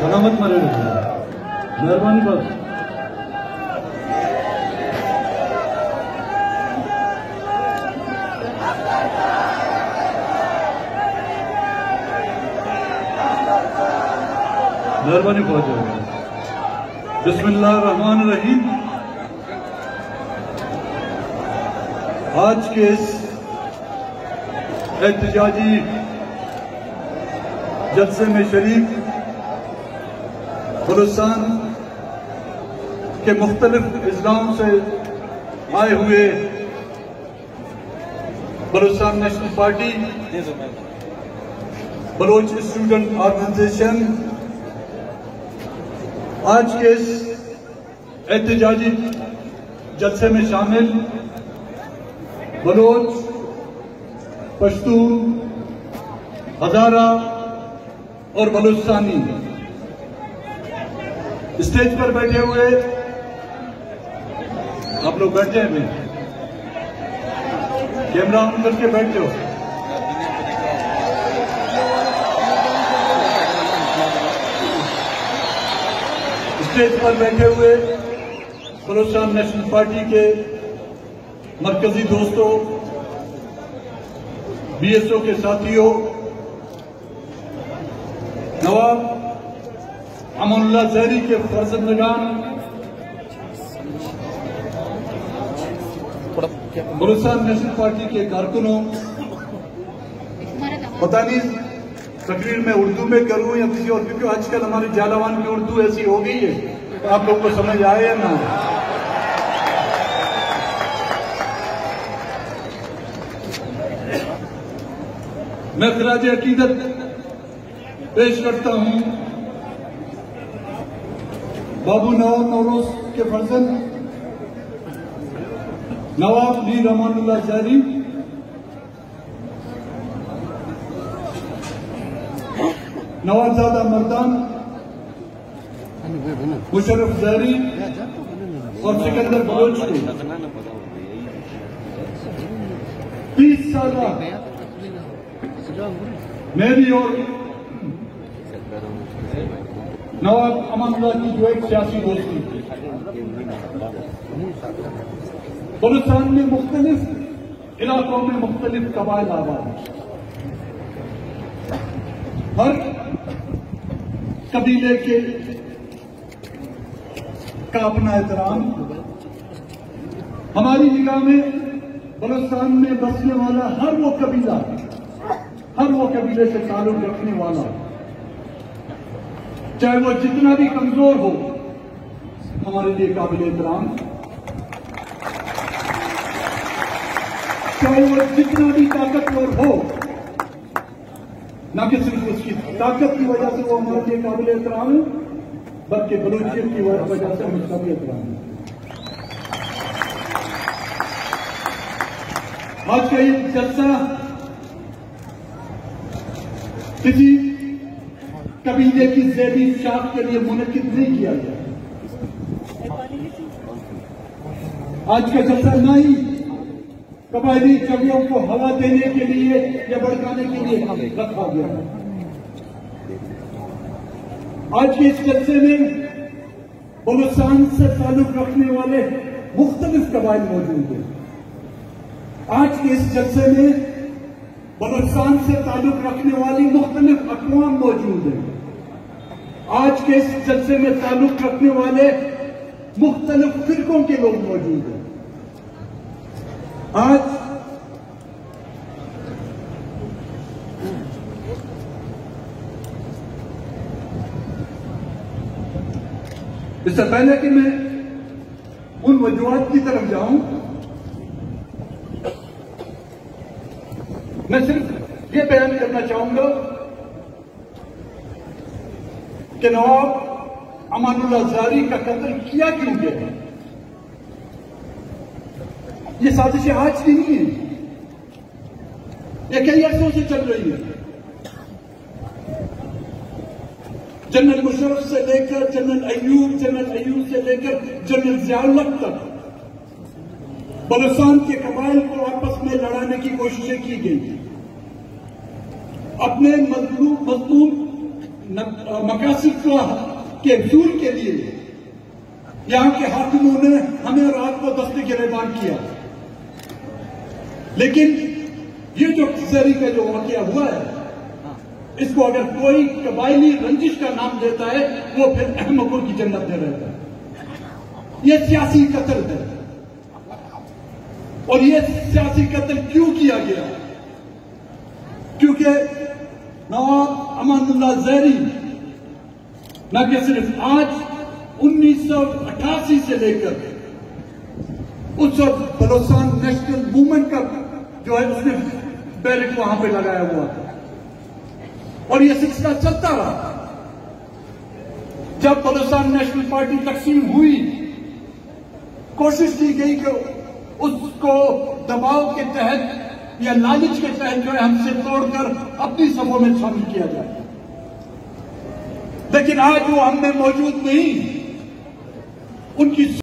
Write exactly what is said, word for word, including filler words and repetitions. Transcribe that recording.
علامت مرے مہربانی بس مہربانی پہنچ جائے. بسم اللہ الرحمن الرحیم. آج کے اس احتجاجی جلسے میں شریک بلوچستان کے مختلف اضلاعوں سے آئے ہوئے Balochistan national party, Baloch student organisation, آج کے اس احتجاجی جلسے میں شامل بلوچ، پشتون، ہزارہ اور بلوچستانی اسٹیج پر بیٹھے ہوئے آپ لوگ بیٹھ جائیں میں کیمرہ آن کر کے بیٹھ جاؤ. اسٹیج پر بیٹھے ہوئے بلوچستان نیشنل پارٹی کے مرکزی دوستوں، بی ایس او کے ساتھیوں، نواب امان اللہ زہری کے فرزندگان، بلوچستان نیشنل پارٹی کے کارکنوں، پتہ نہیں تقریر میں اردو میں کروں یا کسی اور، کیونکہ آج کل ہماری جالوان کی اردو ایسی ہو گئی ہے آپ لوگ کو سمجھ آئے یا نہ. میں خراج عقیدت پیش کرتا ہوں بابو نواب نوروز کے فرزند نواب میر امان اللہ زہری، نوابزادہ مردان، مشرف زہری اور سکندر بلوچ کو تیس سالہ میری اور نواب امان اللہ کی جو ایک سیاسی دوستی، بلوچستان میں مختلف علاقوں میں مختلف قبائل آباد ہیں. ہر قبیلے کے کا اپنا احترام. ہماری نگاہ میں بلوچستان میں بسنے والا ہر وہ قبیلہ، ہر وہ قبیلے سے تعلق رکھنے والا، چاہے وہ جتنا بھی کمزور ہو، ہمارے لیے قابل احترام. چاہے وہ جتنا بھی طاقتور ہو، نہ کہ صرف اس کی طاقت کی وجہ سے وہ ہمارے لیے قابل احترام ہے، بلکہ بلوچیت کی وجہ سے ہم اس کا بھی احترام ہے. آج کا یہ جلسہ کسی قبیلے کی ذیلی شاخ کے لیے منعقد نہیں کیا گیا. آج کا جلسہ نہ ہی قبائلی جھگڑوں کو ہوا دینے کے لیے یا بھڑکانے کے لیے رکھا گیا. آج کے اس جلسے میں بلوچستان سے تعلق رکھنے والے مختلف قبائل موجود ہیں. آج کے اس جلسے میں بلوچستان سے تعلق رکھنے والی مختلف اقوام موجود ہیں. آج کے اس جلسے میں تعلق رکھنے والے مختلف فرقوں کے لوگ موجود ہیں. آج اس سے پہلے کہ میں ان وجوہات کی طرف جاؤں، میں صرف یہ بیان کرنا چاہوں گا کہ نواب امان اللہ زہری کا قتل کیا کیوں گیا. یہ سازشیں آج کی نہیں ہیں، یہ کئی عرصوں سے چل رہی ہے. جنرل مشرف سے لے کر جنرل ایوب، جنرل ایوب سے لے کر جنرل ضیاء الحق تک بلوچستان کے قبائل کو آپس میں لڑانے کی کوششیں کی گئی. اپنے مظلوم मकासद के हसूल के लिए यहाँ के हाकिमों ने हमें रात को दस्ते गिरफ्तार किया। लेकिन ये जो जरी का जो वाकया हुआ है, इसको अगर कोई कबायली रंजिश का नाम देता है वो फिर अहमकों की जन्नत में रहता है। ये सियासी कत्ल है। और ये सियासी कत्ल क्यों किया गया? क्योंकि नवाब अमानुल्लाह ज़हरी न कि सिर्फ आज उन्नीस सौ अट्ठासी से लेकर उस वक्त बलोचिस्तान नेशनल मूवमेंट का जो है उसने बैरिक वहां पे लगाया हुआ था और ये सिलसिला चलता रहा। जब बलोचिस्तान नेशनल पार्टी तकसीम हुई, कोशिश की गई कि उसको दबाव के तहत या लालच के तहत जो है हमसे तोड़कर अपनी सभों में शामिल किया जाए, लेकिन आज वो हम में मौजूद नहीं। उनकी